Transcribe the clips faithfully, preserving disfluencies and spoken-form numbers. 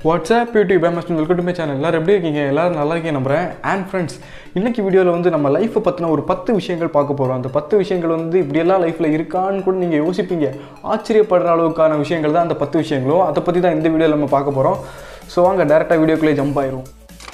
What's up YouTube? I'm Ashmith. Welcome to my channel. எல்லாரும் எப்படி இருக்கீங்க? எல்லாரும் நல்லா இருக்கீங்க நம்புறேன். And friends, இன்னைக்கு வீடியோல வந்து நம்ம லைஃப் பத்தின ஒரு பத்து விஷயங்கள் பார்க்க போறோம். அந்த பத்து விஷயங்கள் வந்து இப்படி எல்லாம் லைஃப்ல இருக்கான்னு கூட நீங்க யோசிப்பீங்க. ஆச்சரியப்படுற அளவுக்கான விஷயங்கள் தான் அந்த பத்து விஷயங்களும். அத பத்தி தான் இந்த வீடியோல நம்ம பார்க்க போறோம். சோ வாங்க டைரக்டா வீடியோக்குள்ள ஜம்ப் ஆயிரோம்.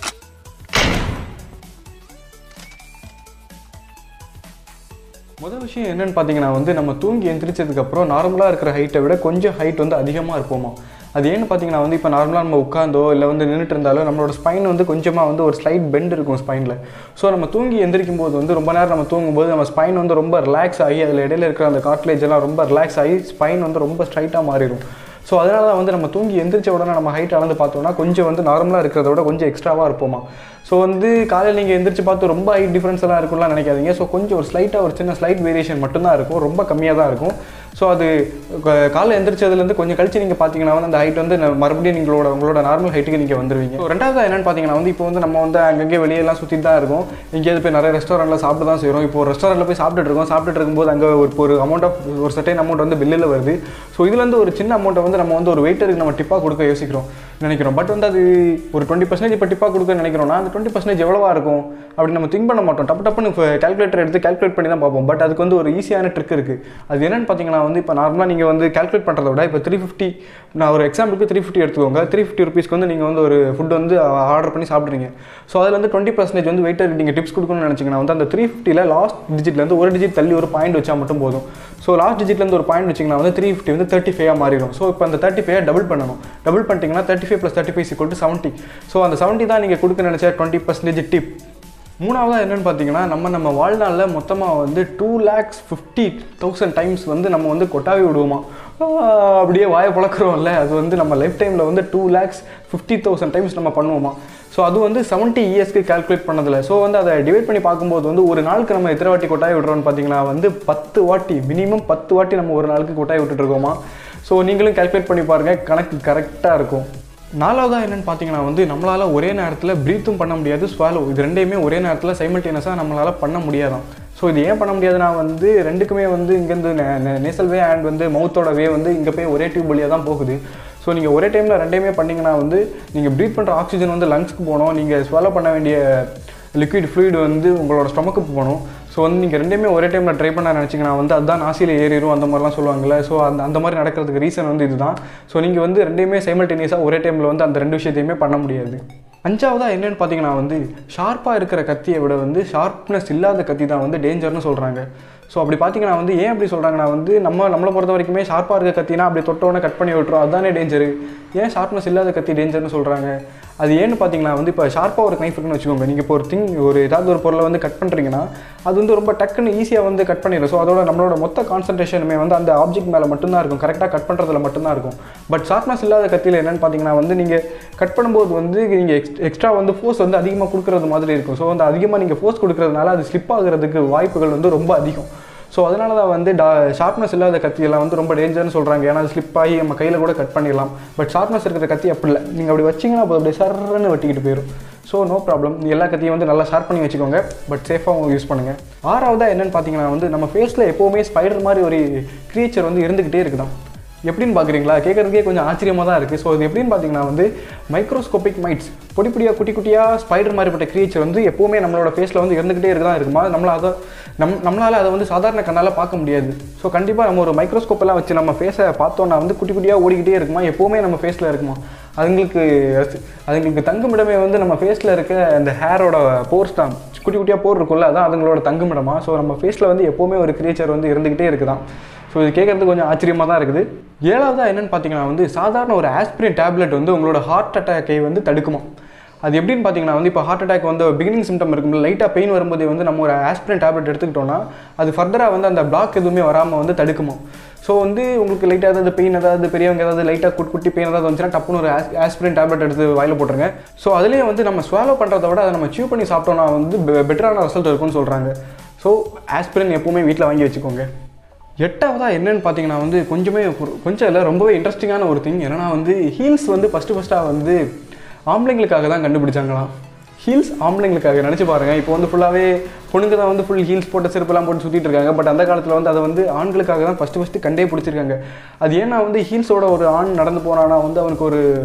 முதல் விஷயம் என்னன்னு பாத்தீங்கன்னா வந்து நம்ம தூங்கி எந்திரிச்சதுக்கு அப்புறம் நார்மலா இருக்கிற ஹைட்டை விட கொஞ்சம் ஹைட் வந்து அதிகமா இருப்போமா. அது ஏன்னு பார்த்தீங்கன்னா வந்து இப்போ நார்மலாக நம்ம உட்காந்தோ இல்லை வந்து நின்றுட்டு இருந்தாலோ நம்மளோட ஸ்பைன் வந்து கொஞ்சமாக வந்து ஒரு ஸ்லைட் பெண்ட் இருக்கும் ஸ்பைனில். ஸோ நம்ம தூங்கி எந்திரிக்கும் போது வந்து ரொம்ப நேரம் நம்ம தூங்கும்போது நம்ம ஸ்பைன் வந்து ரொம்ப ரிலாக்ஸ் ஆகி அதில் இடையில இருக்கிற அந்த கார்ட்லேஜ் எல்லாம் ரொம்ப ரிலாக்ஸ் ஆகி ஸ்பைன் வந்து ரொம்ப ஸ்ட்ரைட்டாக மாறிடும். ஸோ அதனால தான் வந்து நம்ம தூங்கி எந்திரிச்ச உடனே நம்ம ஹைட் அளந்து பார்த்தோம்னா கொஞ்சம் வந்து நார்மலாக இருக்கிறத விட கொஞ்சம் எக்ஸ்ட்ராவாக இருப்போமா. ஸோ வந்து காலையில் நீங்கள் எந்திரிச்சு பார்த்து ரொம்ப ஹைட் டிஃப்ரென்ஸ் எல்லாம் இருக்கும்லாம் நினைக்காதீங்க. ஸோ கொஞ்சம் ஒரு ஸ்லைட்டாக ஒரு சின்ன ஸ்லைட் வேரியேஷன் மட்டும்தான் இருக்கும், ரொம்ப கம்மியாக தான் இருக்கும். ஸோ அது காலையில் எந்திரிச்சதுலேருந்து கொஞ்சம் கழிச்சு நீங்கள் பார்த்தீங்கன்னா வந்து அந்த ஹைட் வந்து மறுபடியும் நீங்களோட உங்களோட நார்மல் ஹைட்டுக்கு நீங்கள் வந்துடுவீங்க. ஸோ ரெண்டாவது என்னென்னு பார்த்தீங்கன்னா வந்து இப்போ வந்து நம்ம வந்து அங்கங்கே வெளியெல்லாம் சுற்றி தான் இருக்கும், எங்கேயாவது போய் நிறைய ரெஸ்டாரண்ட்டில் சாப்பிட்டு தான் செய்கிறோம். இப்போ ஒரு ரெஸ்டாரண்ட்டில் போய் சாப்பிட்டுட்டு இருக்கோம், சாப்பிட்டுட்டு இருக்கும்போது அங்கே ஒரு ஒரு அமௌண்ட் ஆஃப் ஒரு சர்டைன் அமௌண்ட் வந்து பில்லில் வருது. ஸோ இதுலேருந்து ஒரு சின்ன அமௌண்ட்டை வந்து நம்ம வந்து ஒரு வெயிட்டருக்கு நம்ம டிப்பாக கொடுக்க யோசிக்கிறோம் நினைக்கிறோம். பட் வந்து அது ஒரு டுவெண்ட்டி பர்சன்டேஜ் இப்போ டிப்பாக கொடுக்க நினைக்கிறோம்னா அந்த டுவெண்ட்டி பர்சன்டேஜ் எவ்வளவா இருக்கும் அப்படின்னு நம்ம திங்க் பண்ண மாட்டோம். டப்பு டப்புன்னு கால்குலேட்டர் எடுத்து கால்குலேட் பண்ணி தான் பார்ப்போம். பட் அதுக்கு வந்து ஒரு ஈஸியான ட்ரிக் இருக்குது. அது என்னென்னு பார்த்தீங்கன்னா வந்து இப்போ நார்மலாக நீங்கள் வந்து கால்குலேட் பண்ணுறத விட இப்போ த்ரீ ஃபிஃப்டி நான் ஒரு எக்ஸாம்பிளுக்கு த்ரீ ஃபிஃப்டி எடுத்துக்கோங்க. த்ரீ ஃபிஃப்டி ருபீஸ்க்கு வந்து நீங்கள் வந்து ஒரு ஃபுட் வந்து ஆர்டர் பண்ணி சாப்பிட்றீங்க. ஸோ அதில் வந்து டுவெண்ட்டி பர்சன்டேஜ் வந்து வெயிட்டர் நீங்கள் டிப்ஸ் கொடுக்கணும்னு நினச்சிங்கன்னா வந்து அந்த த்ரீ ஃபிஃப்டியில் லாஸ்ட் டிஜிட்லேருந்து ஒரு டிஜிட் தள்ளி ஒரு பாயிண்ட் வச்சா மட்டும் போதும். ஸோ லாஸ்ட் டிஜிட்லேருந்து ஒரு பாயிண்ட் வச்சிங்கன்னா வந்து த்ரீ ஃபிஃப்டி வந்து தேர்ட்டி ஃபைவாக மாறிடும். ஸோ இப்போ அந்த தேர்ட்டி ஃபைவ் டபுள் பண்ணணும். டபுள் பண்ணிட்டீங்கன்னா thirty five plus thirty five equal to seventy. So அந்த செவன்ட்டி தான் நீங்கள் கொடுக்க நினச்ச டுவெண்ட்டி பர்சன்டேஜ் டிப். மூணாவதாக என்னென்னு பார்த்தீங்கன்னா நம்ம நம்ம வாழ்நாளில் மொத்தமாக வந்து two lakhs fifty thousand times வந்து நம்ம வந்து கொட்டாவி விடுவோமா. அப்படியே வாயை பழக்கிறோம்ல, அது வந்து நம்ம லைஃப் டைமில் வந்து two lakhs fifty thousand times நம்ம பண்ணுவோமா. ஸோ அது வந்து செவன்ட்டி இயர்ஸ்க்கு கால்குலேட் பண்ணதில்லை. ஸோ வந்து அதை டிவைட் பண்ணி பார்க்கும்போது வந்து ஒரு நாளுக்கு நம்ம எத்தனை வாட்டி கொட்டாய் விடுறோம்னு பார்த்தீங்கன்னா வந்து பத்து வாட்டி மினிமம் பத்து வாட்டி நம்ம ஒரு நாளுக்கு கொட்டாய் விட்டுட்டுருக்கோமா. ஸோ நீங்களும் கால்குலேட் பண்ணி பாருங்கள், கணக்கு கரெக்டாக இருக்கும். நாலாவதாக என்னென்னு பார்த்தீங்கன்னா வந்து நம்மளால் ஒரே நேரத்தில் ப்ரீத்தும் பண்ண முடியாது, ஸ்வாலோ இது ரெண்டையுமே ஒரே நேரத்தில் சைமல்டேனியஸாக நம்மளால் பண்ண முடியாதான். ஸோ இது ஏன் பண்ண முடியாதுன்னா வந்து ரெண்டுக்குமே வந்து இங்கேருந்து நேசல் வே அண்ட் வந்து மவுத்தோட வே வந்து இங்கே போய் ஒரே டியூப் வழியாக தான் போகுது. ஸோ நீங்கள் ஒரே டைமில் ரெண்டையுமே பண்ணிங்கன்னா வந்து நீங்கள் ப்ரீத் பண்ணுற ஆக்சிஜன் வந்து லங்ஸ்க்கு போகணும், நீங்கள் ஸ்வாலோ பண்ண வேண்டிய லிக்விட் ஃப்ளூயிட் வந்து உங்களோட ஸ்டொமக்கு போகணும். ஸோ வந்து நீங்கள் ரெண்டுமே ஒரே டைமில் ட்ரை பண்ண நினச்சிங்கன்னா வந்து அதுதான் நாசியில் ஏறிடும் அந்த மாதிரிலாம் சொல்லுவாங்கள்ல. ஸோ அந்த அந்த மாதிரி நடக்கிறதுக்கு ரீசன் வந்து இதுதான். ஸோ நீங்கள் வந்து ரெண்டையுமே சைமல்டேனியஸாக ஒரே டைமில் வந்து அந்த ரெண்டு விஷயத்தையுமே பண்ண முடியாது. அஞ்சாவதாக என்னென்னு பார்த்தீங்கன்னா வந்து ஷார்ப்பாக இருக்கிற கத்தியை விட வந்து ஷார்ப்னஸ் இல்லாத கத்தி தான் வந்து டேஞ்சர்னு சொல்கிறாங்க. ஸோ அப்படி பார்த்தீங்கன்னா வந்து ஏன் அப்படி சொல்கிறாங்கன்னா வந்து நம்ம நம்மளை பொறுத்த வரைக்குமே ஷார்ப்பாக இருக்க கத்தினா அப்படி தொட்டோன்னே கட் பண்ணி விட்டுரும், அதுதானே டேஞ்சரு. ஏன் ஷார்ப்னஸ் இல்லாத கத்தி டேஞ்சர்னு சொல்கிறாங்க? அது ஏன்னு பார்த்தீங்கன்னா வந்து இப்போ ஷார்ப்பாக ஒரு நைஃப் இருக்குன்னு வச்சுக்கோங்க. நீங்கள் இப்போ ஒரு திங் ஒரு ஏதாவது ஒரு பொருளை வந்து கட் பண்ணுறீங்கன்னா அது வந்து ரொம்ப டக்குன்னு ஈஸியாக வந்து கட் பண்ணிடும். ஸோ அதோட நம்மளோட மொத்த கான்சன்ட்ரேஷனுமே வந்து அந்த ஆப்ஜெக்ட் மேலே மட்டும்தான் இருக்கும், கரெக்டாக கட் பண்ணுறதுல மட்டும்தான் இருக்கும். பட் ஷார்ப்னஸ் இல்லாத கத்தியில் என்னென்னு பார்த்தீங்கன்னா வந்து நீங்கள் கட் பண்ணும்போது வந்து நீங்கள் எக்ஸ் எக்ஸ்ட்ரா வந்து ஃபோர்ஸ் வந்து அதிகமாக கொடுக்குறது மாதிரி இருக்கும். ஸோ வந்து அதிகமாக நீங்கள் ஃபோர்ஸ் கொடுக்குறதுனால அது ஸ்லிப் ஆகிறதுக்கு வாய்ப்புகள் வந்து ரொம்ப அதிகம். ஸோ அதனால தான் வந்து டா ஷார்ப்னஸ் இல்லாத கத்தியெல்லாம் வந்து ரொம்ப டேஞ்சர்னு சொல்கிறாங்க. ஏன்னா அது ஸ்லிப் ஆகி நம்ம கையில் கூட கட் பண்ணிடலாம். பட் ஷார்ப்னஸ் இருக்கிற கத்தி அப்படி இல்லை, நீங்கள் அப்படி வச்சிங்கன்னா அப்போ அப்படியே சர்ன்னு வெட்டிக்கிட்டு போயிடும். ஸோ நோ ப்ராப்ளம், எல்லா கத்தியும் வந்து நல்லா ஷார்ப் பண்ணி வச்சுக்கோங்க, பட் சேஃபாக யூஸ் பண்ணுங்கள். ஆறாவதாக என்னென்னு பார்த்தீங்கன்னா வந்து நம்ம ஃபேஸில் எப்போவுமே ஸ்பைடர் மாதிரி ஒரு க்ரியேச்சர் வந்து இருந்துக்கிட்டே இருக்குதான். எப்படின்னு பார்க்குறீங்களா? கேட்குறதுக்கே கொஞ்சம் ஆச்சரியமாக தான் இருக்குது. ஸோ இது எப்படின்னு பார்த்தீங்கன்னா வந்து மைக்ரோஸ்கோபிக் மைட்ஸ் பொடி பொடியாக குட்டி குட்டியாக ஸ்பைடர் மாதிரிப்பட்ட கிரியேச்சர் வந்து எப்போவுமே நம்மளோட ஃபேஸில் வந்து இருந்துக்கிட்டே இருக்குதான் இருக்குமா. நம்மளால் அதை நம் நம்மளால் அதை வந்து சாதாரண கண்ணால் பார்க்க முடியாது. ஸோ கண்டிப்பாக நம்ம ஒரு மைக்ரோஸ்கோப்பெல்லாம் வச்சு நம்ம ஃபேஸை பார்த்தோன்னா வந்து குட்டி குட்டியாக ஓடிக்கிட்டே இருக்குமா, எப்போவுமே நம்ம ஃபேஸில் இருக்குமா. அதுங்களுக்கு அதுங்களுக்கு தங்குமிடமே வந்து நம்ம ஃபேஸில் இருக்க அந்த ஹேரோட போர்ஸ் தான், குட்டி குட்டியாக போர் இருக்கும்ல, அதான் அதுங்களோட தங்குமிடமா. ஸோ நம்ம ஃபேஸில் வந்து எப்போவுமே ஒரு கிரியேச்சர் வந்து இருந்துக்கிட்டே இருக்குதான். ஸோ இது கேட்குறதுக்கு கொஞ்சம் ஆச்சரியமாக தான் இருக்குது. ஏழாவதாக என்னென்னு பார்த்தீங்கன்னா வந்து சாதாரண ஒரு ஆஸ்பிரின் டேப்லெட் வந்து உங்களோட ஹார்ட் அட்டாக்கை வந்து தடுக்குமா. அது எப்படின்னு பார்த்தீங்கன்னா வந்து இப்போ ஹார்ட் அட்டாக் வந்து பிகினிங் சிம்டம் இருக்கும்போது லைட்டாக பெயின் வரும்போது வந்து நம்ம ஒரு ஆஸ்பிரின் டேப்லெட் எடுத்துக்கிட்டோம்னா அது ஃபர்தராக வந்து அந்த பிளாக் எதுவுமே வராமல் வந்து தடுக்குமா. ஸோ வந்து உங்களுக்கு லைட்டாக ஏதாவது பெயின் ஏதாவது பெரியவங்க ஏதாவது லைட்டாக குட்டி குட்டி பெயின் ஏதாவது வந்துச்சுன்னா டப்புன்னு ஒரு ஆஸ் ஆஸ்பிரின் டேப்லெட் எடுத்து வாயில் போட்டுருங்க. ஸோ அதுலேயே வந்து நம்ம ஸ்வாலோ பண்ணுறத விட அதை நம்ம சியூ பண்ணி சாப்பிட்டோம்னா வந்து பெட்டரான ரிசல்ட் இருக்கும்னு சொல்கிறாங்க. ஸோ ஆஸ்பிரின் எப்போவுமே வீட்டில் வாங்கி வச்சுக்கோங்க. எட்டாவதாக என்னென்னு பார்த்தீங்கன்னா வந்து கொஞ்சமே கொஞ்சம் இல்லை ரொம்பவே இன்ட்ரெஸ்டிங்கான ஒரு திங் என்னென்னா வந்து ஹீல்ஸ் வந்து ஃபஸ்ட்டு ஃபஸ்ட்டாக வந்து ஆம்பளைங்களுக்காக தான் கண்டுபிடிச்சாங்களாம். ஹீல்ஸ் ஆம்பளைங்களுக்காக நினச்சி பாருங்கள். இப்போ வந்து ஃபுல்லாகவே பொண்ணுங்க தான் வந்து ஃபுல் ஹீல்ஸ் போட்டு செருப்பெல்லாம் போட்டு சுற்றிட்டு இருக்காங்க. பட் அந்த காலத்தில் வந்து அதை வந்து ஆண்களுக்காக தான் ஃபஸ்ட்டு ஃபஸ்ட்டு கண்டே பிடிச்சிருக்காங்க. அது ஏன்னா வந்து ஹீல்ஸோட ஒரு ஆண் நடந்து போனான்னா வந்து அவனுக்கு ஒரு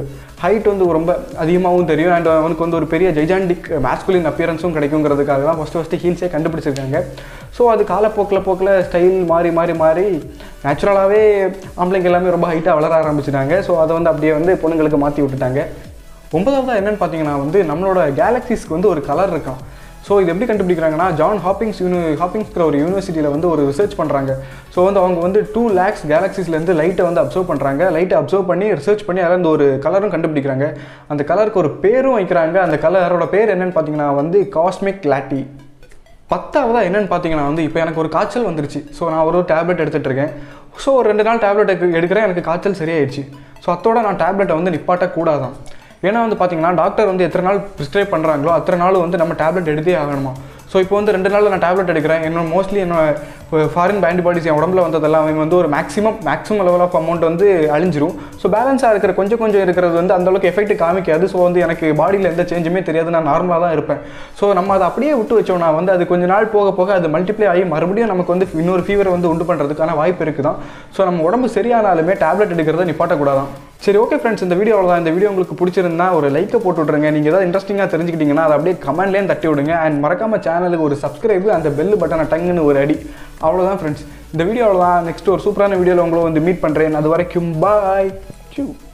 ஹைட் வந்து ரொம்ப அதிகமாகவும் தெரியும் அண்ட் அவனுக்கு வந்து ஒரு பெரிய ஜைஜாண்டிக் மேஸ்குலின் அப்பியரன்ஸும் கிடைக்குங்கிறதுக்காக தான் ஃபஸ்ட்டு ஃபஸ்ட்டு ஹீல்ஸே கண்டுபிடிச்சிருக்காங்க. ஸோ அது காலப்போக்கில் போக்கில் ஸ்டைல் மாறி மாறி மாறி நேச்சுரலாகவே ஆம்பளைங்க எல்லாமே ரொம்ப ஹைட்டாக வளர ஆரம்பிச்சிட்டாங்க. ஸோ அதை வந்து அப்படியே வந்து பொண்ணுங்களுக்கு மாற்றி விட்டுட்டாங்க. ஒன்பதாவது என்னென்னு பார்த்தீங்கன்னா வந்து நம்மளோட கேலக்ஸிஸ்க்கு வந்து ஒரு கலர் இருக்கான். ஸோ இது எப்படி கண்டுபிடிக்கிறாங்கன்னா ஜான் ஹாப்பிங்ஸ் யூனி ஹாப்பிங்ஸ்கிற ஒரு யூனிவர்சிட்டியில் வந்து ஒரு ரிசர்ச் பண்ணுறாங்க. ஸோ வந்து அவங்க வந்து டூ லேக்ஸ் கேலக்ஸிஸ்லேருந்து லைட்டை வந்து அப்சர்வ் பண்ணுறாங்க. லைட்டை அப்சர்வ் பண்ணி ரிசர்ச் பண்ணி அதில் ஒரு கலரும் கண்டுபிடிக்கிறாங்க. அந்த கலருக்கு ஒரு பேரும் வைக்கிறாங்க. அந்த கலரோட பேர் என்னென்னு பார்த்தீங்கன்னா வந்து காஸ்மிக் லாட்டி. பத்தாவதாக என்னென்னு பார்த்தீங்கன்னா வந்து இப்போ எனக்கு ஒரு காய்ச்சல் வந்துருச்சு. ஸோ நான் ஒரு டேப்லெட் எடுத்துகிட்டு இருக்கேன். ஸோ ஒரு ரெண்டு நாள் டேப்லெட் எடுக்கிறேன், எனக்கு காய்ச்சல் சரியாயிடுச்சு. ஸோ அத்தோட நான் டேப்லெட்டை வந்து நிப்பாட்டக்கூடாதான். ஏன்னா வந்து பார்த்தீங்கன்னா டாக்டர் வந்து எத்தனை நாள் ப்ரிஸ்கிரைப் பண்ணுறாங்களோ அத்தனை நாள் வந்து நம்ம டேப்லெட் எடுத்தே ஆகணுமா. ஸோ இப்போ வந்து ரெண்டு நாளில் நான் டேப்லெட் எடுக்கிறேன். என்னோட மோஸ்ட்லி என்னோட ஃபாரின் ஆன்டிபாடிஸ் என் உடம்புல வந்ததெல்லாம் அவங்க வந்து ஒரு maximum maximum level of amount வந்து அழிஞ்சிரும். ஸோ பேலன்ஸாக இருக்கிற கொஞ்சம் கொஞ்சம் இருக்கிறது வந்து அந்தளவுக்கு எஃபெக்ட் காமிக்காது. ஸோ வந்து எனக்கு பாடியில் எந்த சேஞ்சுமே தெரியாது, நான் நார்மலாக தான் இருப்பேன். ஸோ நம்ம அதை அப்படியே விட்டு வச்சோம்னா வந்து அது கொஞ்சம் நாள் போக போக அது மல்டிப்ளை ஆகி மறுபடியும் நமக்கு வந்து இன்னொரு ஃபீவரை வந்து உண்டு பண்ணுறதுக்கான வாய்ப்பு இருக்குது தான். ஸோ நம்ம உடம்பு சரியானாலுமே டேப்லெட் எடுக்கிறத நிப்பாட்டக்கூடாதான். சரி, ஓகே ஃப்ரெண்ட்ஸ், இந்த வீடியோவில் தான். இந்த வீடியோ உங்களுக்கு பிடிச்சிருந்தா ஒரு லைக்கை போட்டு விட்ருங்க. நீங்கள் ஏதாவது இன்ட்ரெஸ்டிங்காக தெரிஞ்சுக்கிட்டீங்கன்னா அதை அப்படியே கமெண்ட்லேயும் தட்டி விடுங்க. அண்ட் மறக்காமல் சேனலுக்கு ஒரு சப்ஸ்கிரைபு, அந்த பெல் பட்டனை டங்குன்னு ஒரு அடி. அவ்வளோதான் ஃப்ரெண்ட்ஸ், இந்த வீடியோவில் தான். நெக்ஸ்ட் ஒரு சூப்பரான வீடியோவில் உங்களை வந்து மீட் பண்ணுறேன். அது வரைக்கும் பாய்.